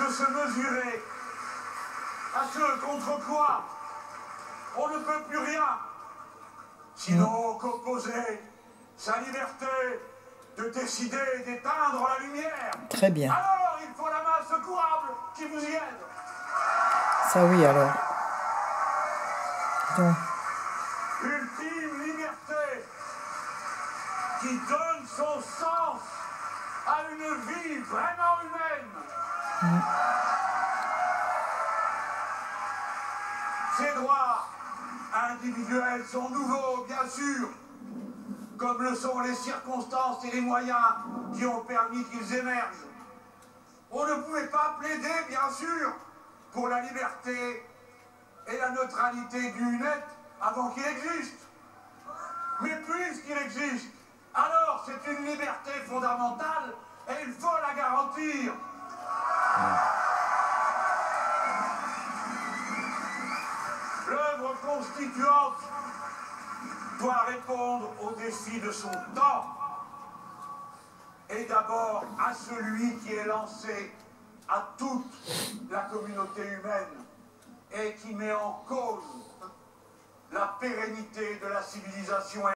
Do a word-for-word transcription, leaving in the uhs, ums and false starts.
de se mesurer à ceux contre quoi on ne peut plus rien, sinon qu'opposer sa liberté de décider et d'éteindre la lumière. Très bien. Alors il faut la main secourable qui vous y aide. Ça oui alors. Donc. Ultime liberté qui donne son sens à une vie vraiment humaine. Mm. Ces droits individuels sont nouveaux, bien sûr, comme le sont les circonstances et les moyens qui ont permis qu'ils émergent. On ne pouvait pas plaider, bien sûr, pour la liberté et la neutralité du net avant qu'il existe. Mais puisqu'il existe, alors c'est une liberté fondamentale et il faut la garantir. L'œuvre constituante doit répondre aux défis de son temps et d'abord à celui qui est lancé à toute la communauté humaine et qui met en cause la pérennité de la civilisation.